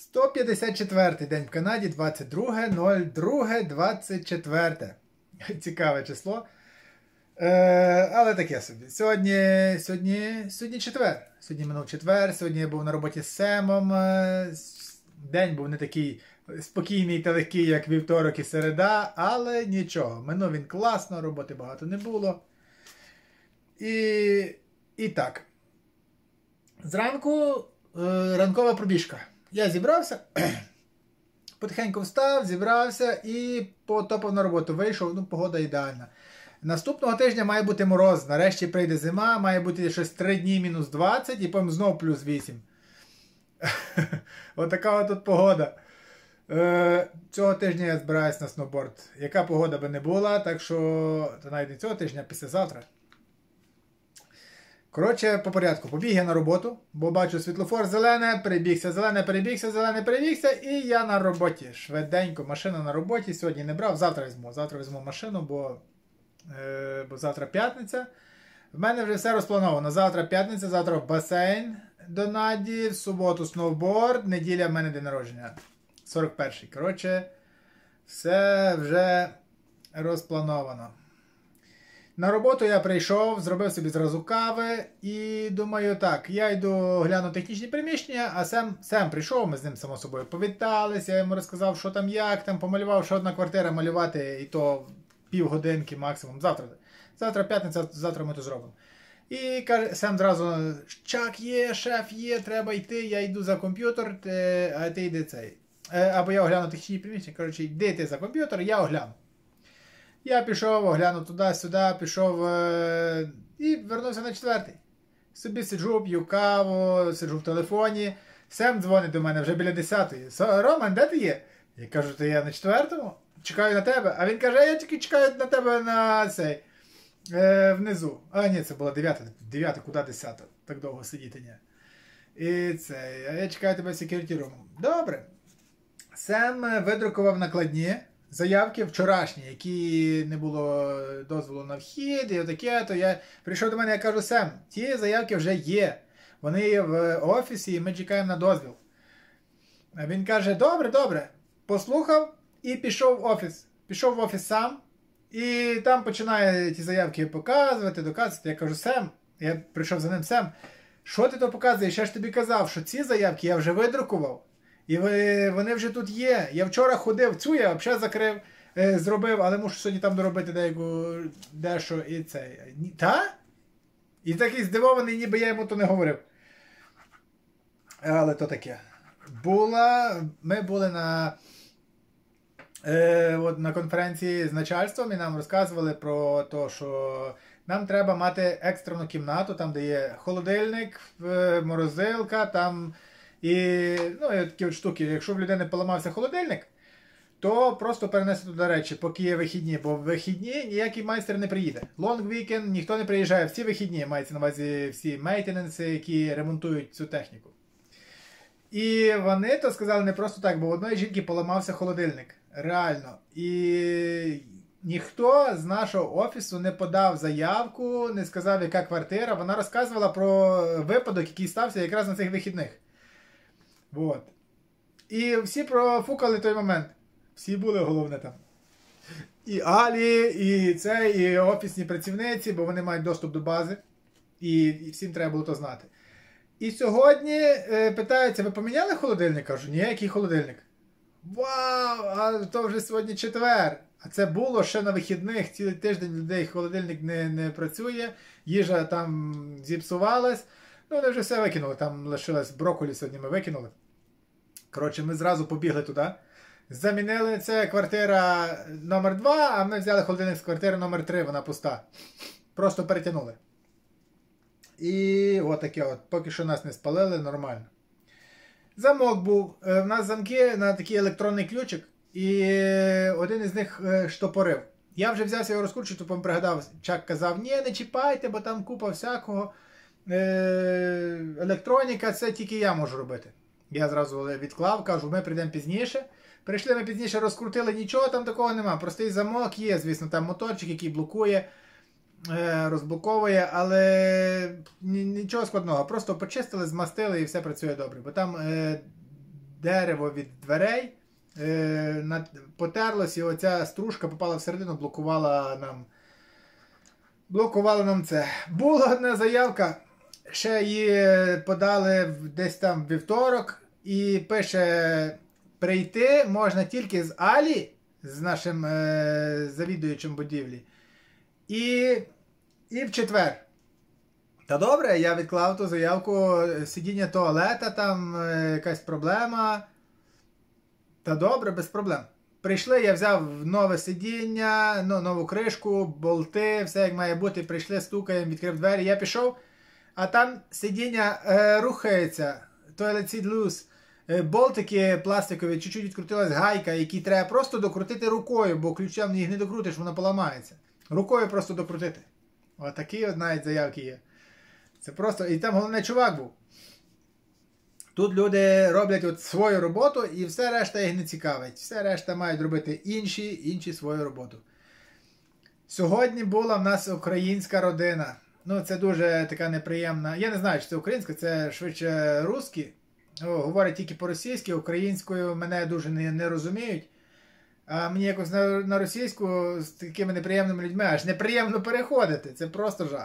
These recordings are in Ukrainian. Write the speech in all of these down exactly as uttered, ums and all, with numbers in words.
сто п'ятдесят четвертий день в Канаді, двадцять друге лютого двадцять четверте. Цікаве число. Е, але таке собі. Сьогодні, сьогодні, сьогодні четвер. Сьогодні минув четвер, сьогодні я був на роботі з Семом. День був не такий спокійний та легкий, як вівторок і середа, але нічого. Минув він класно, роботи багато не було. І, і так. Зранку е, ранкова пробіжка. Я зібрався, потихеньку встав, зібрався і потопав на роботу. Вийшов, ну погода ідеальна. Наступного тижня має бути мороз, нарешті прийде зима, має бути щось три дні мінус двадцять і потім знов плюс вісім. Отака от тут погода. Е, цього тижня я збираюсь на сноуборд. Яка погода би не була, так що, то навіть не цього тижня, а післязавтра. Коротше, по порядку. Побіг я на роботу, бо бачу світлофор зелене, перебігся, зелене, перебігся, зелене, перебігся, і я на роботі. Швиденько, машина на роботі. Сьогодні не брав, завтра візьму. Завтра візьму машину, бо, е, бо завтра п'ятниця. В мене вже все розплановано. Завтра п'ятниця, завтра в басейн до Наді, в суботу сноуборд, неділя в мене день народження. сорок перший. Коротше, все вже розплановано. На роботу я прийшов, зробив собі зразу кави і думаю так, я йду гляну технічні приміщення, а Сем, Сем прийшов, ми з ним само собою повіталися, я йому розказав, що там як, там помалював, що одна квартира малювати, і то півгодинки максимум, завтра. Завтра п'ятниця, завтра ми то зробимо. І каже, Сем зразу, чак є, шеф є, треба йти, я йду за комп'ютер, а ти йди цей. Або я огляну технічні приміщення, коротше, йди ти за комп'ютер, я огляну. Я пішов, оглянув туди-сюди, пішов е і вернувся на четвертий. Собі сиджу, п'ю каву, сиджу в телефоні. Сем дзвонить до мене вже біля десятої. Роман, де ти є? Я кажу, то я на четвертому. Чекаю на тебе. А він каже, я тільки чекаю на тебе на цей, е внизу. А ні, це була дев'ята. Дев'ята, куди десята? Так довго сидіти, ні. І це, а я чекаю тебе в security room. Добре. Сем видрукував накладні. Заявки вчорашні, які не було дозволу на вхід і отаке, то я прийшов до мене, я кажу, Сем, ті заявки вже є. Вони є в офісі і ми чекаємо на дозвіл. А він каже, добре, добре. Послухав і пішов в офіс. Пішов в офіс сам і там починає ті заявки показувати, доказувати. Я кажу, Сем, я прийшов за ним, Сем, що ти то показуєш? Я ж тобі казав, що ці заявки я вже видрукував. І вони вже тут є. Я вчора ходив, цю я взагалі закрив, е, зробив, але мушу сьогодні там доробити деяку, дещо і це. Та? І такий здивований, ніби я йому то не говорив. Але то таке. Була, ми були на, е, от на конференції з начальством і нам розказували про те, що нам треба мати екстрену кімнату, там де є холодильник, морозилка, там... І, ну, і такі от штуки, якщо в людини поламався холодильник, то просто перенести туди речі, поки є вихідні, бо в вихідні ніякий майстер не приїде. Long weekend, ніхто не приїжджає, всі вихідні, мається на увазі всі мейтененси, які ремонтують цю техніку. І вони то сказали не просто так, бо в одної жінки поламався холодильник, реально. І ніхто з нашого офісу не подав заявку, не сказав, яка квартира, вона розказувала про випадок, який стався якраз на цих вихідних. Вот. І всі профукали той момент. Всі були, головне, там. І Алі, і це, і офісні працівниці, бо вони мають доступ до бази. І, і всім треба було то знати. І сьогодні е, питаються, ви поміняли холодильник? Кажу, ні, який холодильник? Вау, а то вже сьогодні четвер. А це було ще на вихідних, цілий тиждень людей холодильник не, не працює, їжа там зіпсувалась. Ну, вони вже все викинули, там лишилось брокколі сьогодні ми викинули. Коротше, ми зразу побігли туди. Замінили, це квартира номер два, а ми взяли холодильник з квартири номер три, вона пуста. Просто перетягнули. І отаке от, поки що нас не спалили, нормально. Замок був, в нас замки на такий електронний ключик, і один із них штопорив. Я вже взявся його розкручувати, потім пригадав, Чак казав, ні, не чіпайте, бо там купа всякого. Електроніка, це тільки я можу робити. Я зразу відклав, кажу, ми прийдемо пізніше. Прийшли ми пізніше, розкрутили, нічого там такого нема. Простий замок є, звісно, там моторчик, який блокує, розблоковує, але нічого складного. Просто почистили, змастили і все працює добре. Бо там дерево від дверей, е, потерлось, і оця стружка попала всередину, блокувала нам, блокувала нам це. Була одна заявка, ще її подали десь там вівторок, і пише, прийти можна тільки з Алі, з нашим е, завідуючим будівлі, і, і в четвер. Та добре, я відклав ту заявку, сидіння туалета, там е, якась проблема. Та добре, без проблем. Прийшли, я взяв нове сидіння, ну, нову кришку, болти, все як має бути. Прийшли, стукаємо, відкрив двері, я пішов, а там сидіння е, рухається, toilet seat loose. Е, болтики пластикові, чуть-чуть відкрутилась гайка, які треба просто докрутити рукою, бо ключем їх не докрутиш, воно поламається. Рукою просто докрутити. Отакі от навіть заявки є. Це просто, і там головний чувак був. Тут люди роблять от свою роботу, і все решта їх не цікавить. Все решта мають робити інші, інші свою роботу. Сьогодні була в нас українська родина. Ну, це дуже така неприємна. Я не знаю, чи це українська, це швидше русські. О, говорять тільки по-російськи, українською мене дуже не, не розуміють. А мені якось на, на російську з такими неприємними людьми аж неприємно переходити. Це просто жах.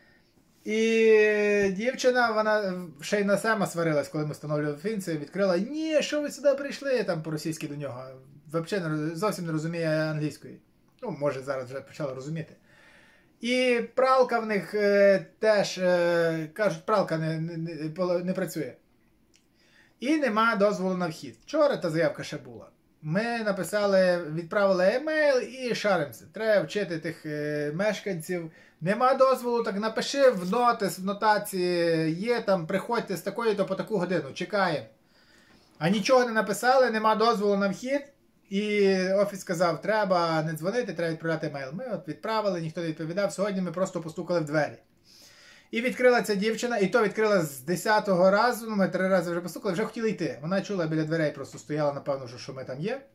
І дівчина, вона ще й на Сема сварилась, коли ми встановлювали фінці, відкрила: ні, що ви сюди прийшли, там по-російськи до нього. Взагалі зовсім не розуміє англійської. Ну, може, зараз вже почала розуміти. І пралка в них е, теж, е, кажуть, пралка не, не, не працює. І нема дозволу на вхід. Вчора та заявка ще була. Ми написали, відправили емейл і шаримося. Треба вчити тих е, мешканців. Нема дозволу, так напиши в нотис, в нотації, є там, приходьте з такої-то по таку годину, чекаємо. А нічого не написали, нема дозволу на вхід. І офіс сказав, треба не дзвонити, треба відправляти емейл. Ми от відправили, ніхто не відповідав. Сьогодні ми просто постукали в двері. І відкрила ця дівчина, і то відкрила з десятого разу, ну ми три рази вже постукали, вже хотіли йти. Вона чула біля дверей, просто стояла, напевно, що, що ми там є.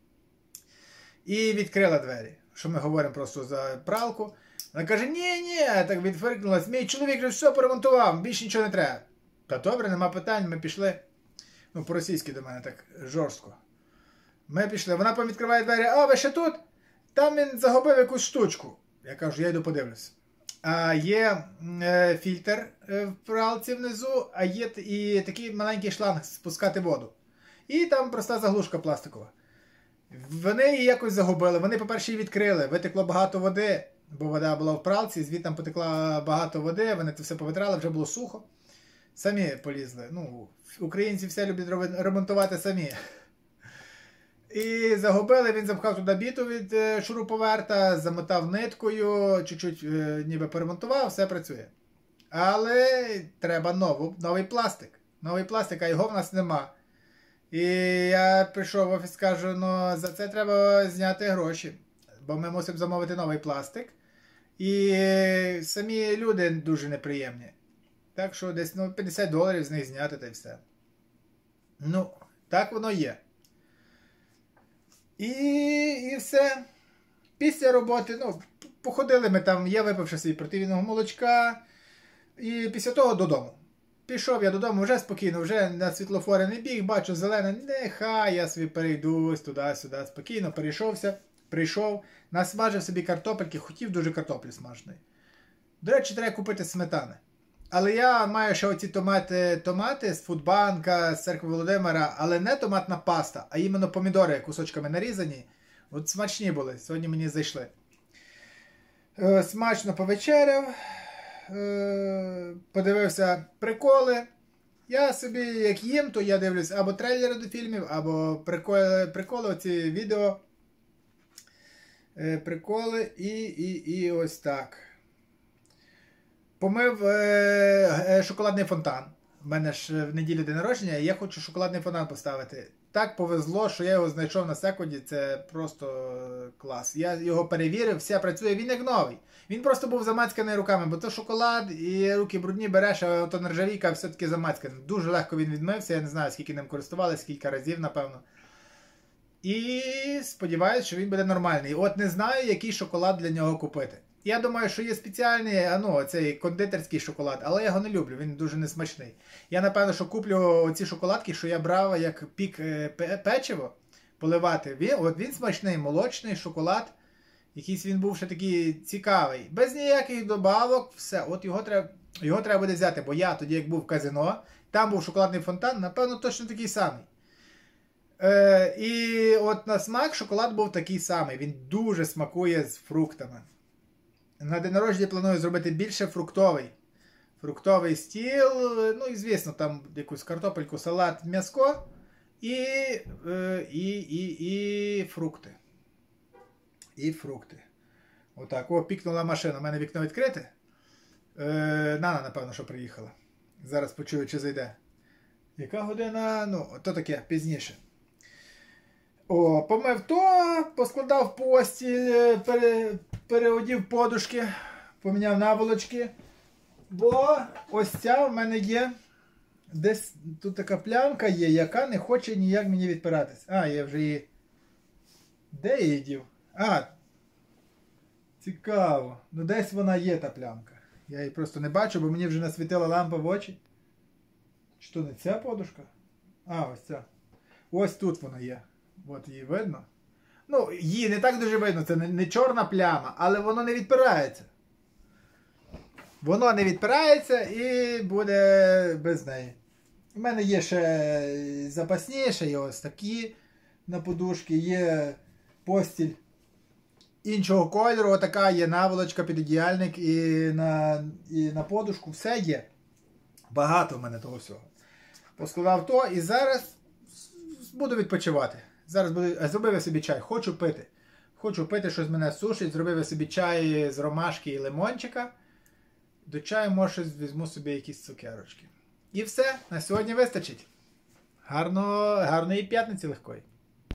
І відкрила двері, що ми говоримо просто за пралку. Вона каже, ні-ні, так відфиркнулась, мій чоловік вже все поремонтував, більше нічого не треба. Та добре, нема питань, ми пішли, ну по-російськи до мене так жорстко. Ми пішли, вона повідкриває двері, а ви ще тут? Там він загубив якусь штучку. Я кажу, я йду подивлюсь. А є е, фільтр е, в пралці внизу, а є і такий маленький шланг спускати воду. І там проста заглушка пластикова. Вони її якось загубили, вони, по-перше, її відкрили, витекло багато води, бо вода була в пралці, звідти потекла багато води, вони це все повитрали, вже було сухо. Самі полізли. Ну, українці все люблять ремонтувати самі. І загубили, він запхав туди біту від е, шуруповерта, замотав ниткою, чуть-чуть е, ніби поремонтував, все працює. Але треба нову, новий пластик. Новий пластик, а його в нас нема. І я прийшов в офіс, кажу, ну за це треба зняти гроші. Бо ми мусимо замовити новий пластик. І самі люди дуже неприємні. Так що десь ну, п'ятдесят доларів з них зняти та й все. Ну, так воно є. І, і все. Після роботи, ну, походили ми там, я випивши свій протеїнового молочка. І після того додому. Пішов я додому вже спокійно, вже на світлофори не біг, бачу зелене, нехай я собі перейдусь туди-сюди, спокійно перейшовся, прийшов, насмажив собі картопельки, хотів дуже картоплі смаженої. До речі, треба купити сметани. Але я маю ще оці томати, томати з Фудбанка, з церкви Володимира, але не томатна паста, а іменно помідори кусочками нарізані. От смачні були, сьогодні мені зайшли. Е, смачно повечеряв. Подивився приколи. Я собі як їм, то я дивлюсь або трейлери до фільмів, або приколи, приколи оці відео. Приколи і, і, і ось так. Помив е, шоколадний фонтан. У мене ж в неділю день народження, і я хочу шоколадний фонтан поставити. Так повезло, що я його знайшов на секунді, це просто клас. Я його перевірив, все працює, він як новий. Він просто був замацьканий руками, бо то шоколад і руки брудні береш, а то нержавійка все-таки замацькана. Дуже легко він відмився, я не знаю, скільки ним користувалися, кілька разів, напевно. І сподіваюся, що він буде нормальний. От не знаю, який шоколад для нього купити. Я думаю, що є спеціальний, а ну, цей кондитерський шоколад, але я його не люблю, він дуже несмачний. Я, напевно, що куплю ці шоколадки, що я брав як пік печиво, поливати. Він, от він смачний, молочний шоколад. Якийсь він був ще такий цікавий. Без ніяких добавок, все. От його треба, його треба буде взяти, бо я тоді, як був в казино, там був шоколадний фонтан, напевно, точно такий самий. Е, і от на смак шоколад був такий самий. Він дуже смакує з фруктами. На день народження планую зробити більше фруктовий. Фруктовий стіл, ну і звісно, там якусь картопельку, салат, м'яско і, е, і, і, і фрукти. І фрукти. Отак. О, пікнула машина. У мене вікно відкрите. Е, Нана, напевно, що приїхала. Зараз почую, чи зайде. Яка година? Ну, то таке, пізніше. О, помив то, поскладав постіль, пере, переодів подушки, поміняв наволочки. Бо ось ця в мене є. Десь тут така плямка є, яка не хоче ніяк мені відпиратись. А, я вже її... Де я її дів? А, цікаво. Ну десь вона є, та плямка. Я її просто не бачу, бо мені вже насвітила лампа в очі. Чи то не ця подушка? А, ось ця. Ось тут вона є. От її видно. Ну, її не так дуже видно, це не, не чорна пляма, але воно не відпирається. Воно не відпирається і буде без неї. У мене є ще запасні, ще є ось такі на подушки, є постіль іншого кольору, отака є наволочка, підодіяльник і на, і на подушку, все є. Багато в мене того всього. Поскладав то і зараз буду відпочивати. Зараз буду, зробив я собі чай, хочу пити. Хочу пити, щось мене сушить, зробив я собі чай з ромашки і лимончика. До чаю, може, візьму собі якісь цукерочки. І все, на сьогодні вистачить. Гарно, гарної п'ятниці легкої.